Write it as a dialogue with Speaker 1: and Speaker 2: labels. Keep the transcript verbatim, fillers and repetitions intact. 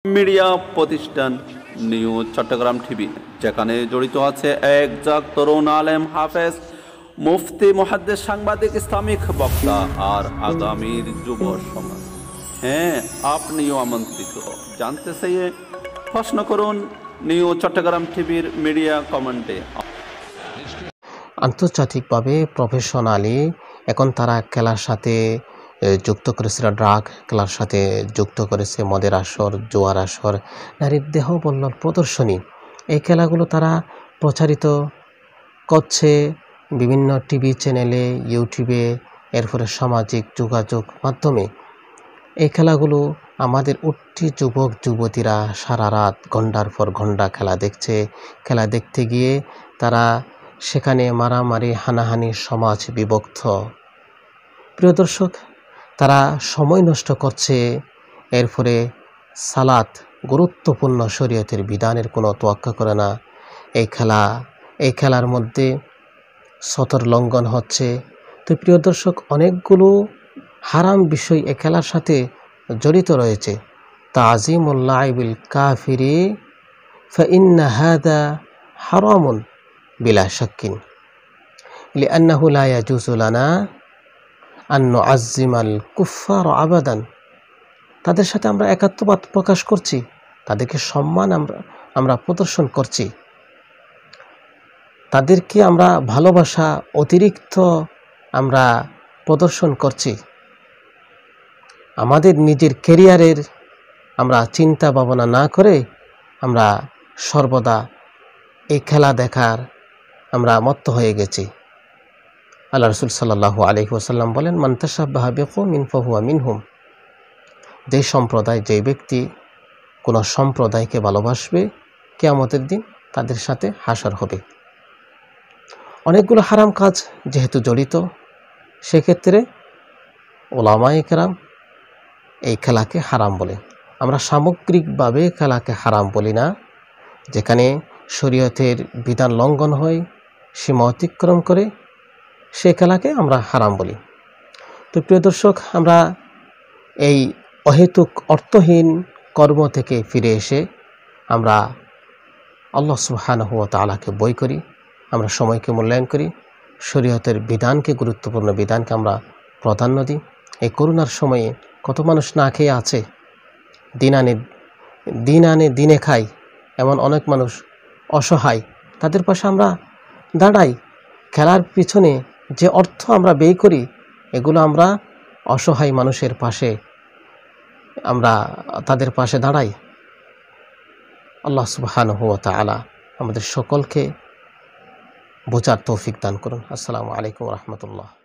Speaker 1: Media প্রতিষ্ঠান news Chittagong TV, যেখানে জড়িত আছে একজাক তরুণ আলেম, হাফেজ, মুফতি, মুহাদ্দিস, সাংবাদিক, ইসলামিক বক্তা আর আগামীর যুব সমাজ। হ্যাঁ, আপনিও আমন্ত্রিত। জানতে চাইয়ে প্রশ্ন করুন নিউজ চট্টগ্রাম টিভির মিডিয়া কমেন্টে।
Speaker 2: আন্তর্জাতিকভাবে প্রফেশনালি এখন তারা খেলার সাথে যুক্ত করেছে, ড্রাগ খেলার সাথে যুক্ত করেছে, মদের আসর, জোয়ার আসর, নারীর দেহ বল্লভ প্রদর্শনী। এই খেলাগুলো তারা প্রচারিত করছে বিভিন্ন টিভি চ্যানেলে, ইউটিউবে, এরপরে সামাজিক যোগাযোগ মাধ্যমে। এই খেলাগুলো আমাদের উঠতি যুবক যুবতীরা সারা রাত ঘণ্টার পর ঘণ্টা খেলা দেখছে। খেলা দেখতে গিয়ে তারা সেখানে মারামারি, হানাহানি, সমাজ বিভক্ত। প্রিয় দর্শক, তারা সময় নষ্ট করছে। এরপরে সালাত, গুরুত্বপূর্ণ শরীয়তের বিধানের কোনো তোয়াক্কা করে না। এই খেলা এই খেলার মধ্যে সতর লঙ্ঘন হচ্ছে। তো প্রিয় দর্শক, অনেকগুলো হারাম বিষয় এই খেলার সাথে জড়িত রয়েছে। তাজিমুল লাইবিল কাফিরি ফাইন্না হাদা হারামুন বিলা শাক্কিন লিআন্নাহু লা ইয়াজুজু লানা আন নুআজ্জিমাল কুফফার আবাদান। তাদের সাথে আমরা একাত্মবাদ প্রকাশ করছি, তাদেরকে সম্মান আমরা আমরা প্রদর্শন করছি, তাদেরকে আমরা ভালোবাসা অতিরিক্ত আমরা প্রদর্শন করছি। আমাদের নিজের ক্যারিয়ারের আমরা চিন্তা ভাবনা না করে আমরা সর্বদা এই খেলা দেখার আমরা মত্ত হয়ে গেছি। আল্লাহ রাসূল সাল্লাল্লাহু আলাইহি ওয়াসাল্লাম বলেন, মান তাশাব্বাহা বিকওমিন ফাহুয়া মিনহুম। যে সম্প্রদায়, যে ব্যক্তি কোনো সম্প্রদায়কে ভালোবাসবে, কিয়ামতের দিন তাদের সাথে হাসর হবে। অনেকগুলো হারাম কাজ যেহেতু জড়িত, সেক্ষেত্রে ওলামায়ে কেরাম এই খেলাকে হারাম বলে। আমরা সামগ্রিকভাবে খেলাকে হারাম বলি না। যেখানে শরীয়তের বিধান লঙ্ঘন হয়, সীমা অতিক্রম করে, সে খেলাকে আমরা হারাম বলি। তো প্রিয় দর্শক, আমরা এই অহেতুক অর্থহীন কর্ম থেকে ফিরে এসে আমরা আল্লাহ সুবহানাহু ওয়া তাআলাকে বই করি, আমরা সময়কে মূল্যায়ন করি, শরীয়তের বিধানকে, গুরুত্বপূর্ণ বিধানকে আমরা প্রাধান্য দিই। এই করোনার সময়ে কত মানুষ না খেয়ে আছে, দিন আনে দিন আনে দিনে খায়, এমন অনেক মানুষ অসহায়, তাদের পাশে আমরা দাঁড়াই। খেলার পিছনে যে অর্থ আমরা ব্যয় করি, এগুলো আমরা অসহায় মানুষের পাশে আমরা তাদের পাশে দাঁড়াই। আল্লাহ সুবহানাহু ওয়া তাআলা আমাদের সকলকে বোঝার তৌফিক দান করুন। আসসালামু আলাইকুম ওয়া রাহমাতুল্লাহ।